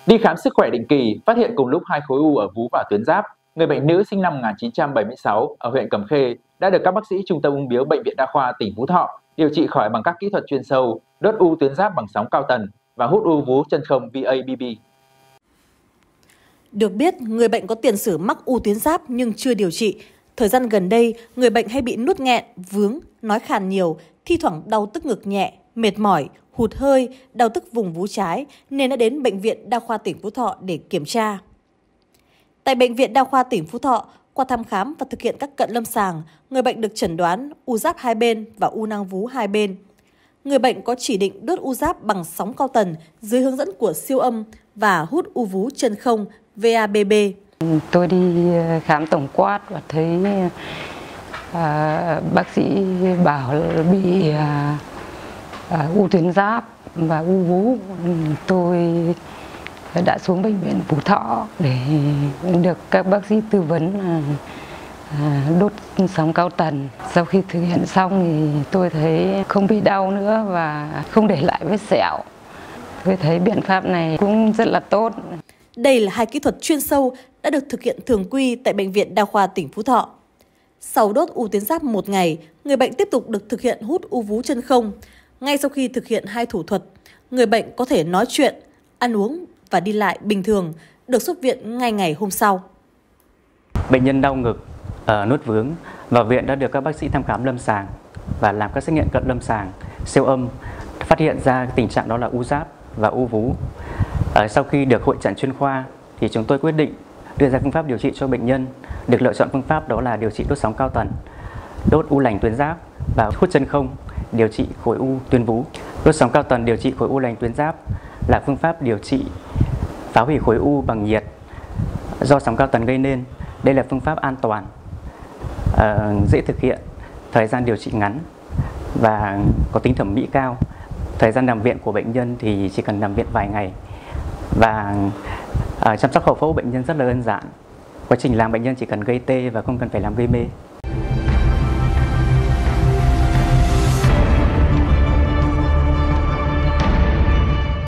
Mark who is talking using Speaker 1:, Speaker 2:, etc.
Speaker 1: Đi khám sức khỏe định kỳ, phát hiện cùng lúc hai khối u ở vú và tuyến giáp, người bệnh nữ sinh năm 1976 ở huyện Cẩm Khê đã được các bác sĩ Trung tâm ung biếu Bệnh viện Đa khoa tỉnh Phú Thọ điều trị khỏi bằng các kỹ thuật chuyên sâu, đốt u tuyến giáp bằng sóng cao tần và hút u vú chân không VABB.
Speaker 2: Được biết, người bệnh có tiền sử mắc u tuyến giáp nhưng chưa điều trị. Thời gian gần đây, người bệnh hay bị nuốt nghẹn, vướng, nói khàn nhiều, thi thoảng đau tức ngực nhẹ, mệt mỏi, hụt hơi, đau tức vùng vú trái nên đã đến Bệnh viện Đa khoa tỉnh Phú Thọ để kiểm tra. Tại Bệnh viện Đa khoa tỉnh Phú Thọ, qua thăm khám và thực hiện các cận lâm sàng, người bệnh được chẩn đoán u giáp hai bên và u nang vú hai bên. Người bệnh có chỉ định đốt u giáp bằng sóng cao tần dưới hướng dẫn của siêu âm và hút u vú chân không VABB.
Speaker 3: Tôi đi khám tổng quát và thấy bác sĩ bảo bị u tuyến giáp và u vú. Tôi đã xuống bệnh viện Phú Thọ để được các bác sĩ tư vấn đốt sóng cao tần. Sau khi thực hiện xong thì tôi thấy không bị đau nữa và không để lại vết sẹo. Tôi thấy biện pháp này cũng rất là tốt.
Speaker 2: Đây là hai kỹ thuật chuyên sâu đã được thực hiện thường quy tại Bệnh viện Đa khoa tỉnh Phú Thọ. Sau đốt u tuyến giáp một ngày, người bệnh tiếp tục được thực hiện hút u vú chân không. Ngay sau khi thực hiện hai thủ thuật, người bệnh có thể nói chuyện, ăn uống và đi lại bình thường, được xuất viện ngay ngày hôm sau.
Speaker 4: Bệnh nhân đau ngực, nuốt vướng vào viện đã được các bác sĩ thăm khám lâm sàng và làm các xét nghiệm cận lâm sàng, siêu âm, phát hiện ra tình trạng đó là u giáp và u vú. Sau khi được hội chẩn chuyên khoa thì chúng tôi quyết định đưa ra phương pháp điều trị cho bệnh nhân. Được lựa chọn phương pháp đó là điều trị đốt sóng cao tần, đốt u lành tuyến giáp và hút chân không điều trị khối u tuyến vú. Đốt sóng cao tần điều trị khối u lành tuyến giáp là phương pháp điều trị phá hủy khối u bằng nhiệt do sóng cao tần gây nên. Đây là phương pháp an toàn, dễ thực hiện, thời gian điều trị ngắn và có tính thẩm mỹ cao. Thời gian nằm viện của bệnh nhân thì chỉ cần nằm viện vài ngày và chăm sóc hậu phẫu bệnh nhân rất là đơn giản. Quá trình làm bệnh nhân chỉ cần gây tê và không cần phải làm gây mê.